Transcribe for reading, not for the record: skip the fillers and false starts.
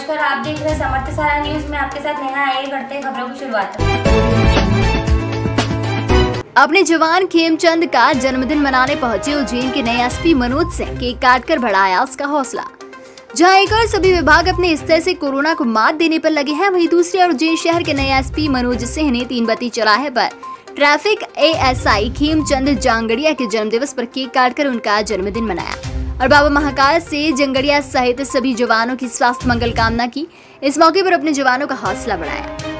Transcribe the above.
नमस्कार, आप देख रहे हैं समर्थ सारा न्यूज में आपके साथ नेहा। आइए करते हैं खबरों की शुरुआत। अपने जवान खेमचंद का जन्मदिन मनाने पहुंचे उज्जैन के नए एसपी मनोज सिंह केक काटकर बढ़ाया उसका हौसला। जहां एक और सभी विभाग अपने स्तर से कोरोना को मात देने पर लगे हैं, वहीं दूसरी ओर उज्जैन शहर के नए एसपी मनोज सिंह ने 3 बत्ती चौराहे पर ट्रैफिक एएसआई खेमचंद जांगड़िया के जन्मदिवस पर केक काटकर उनका जन्मदिन मनाया और बाबा महाकाल से जंगड़िया सहित सभी जवानों की स्वास्थ्य मंगल कामना की। इस मौके पर अपने जवानों का हौसला बढ़ाया।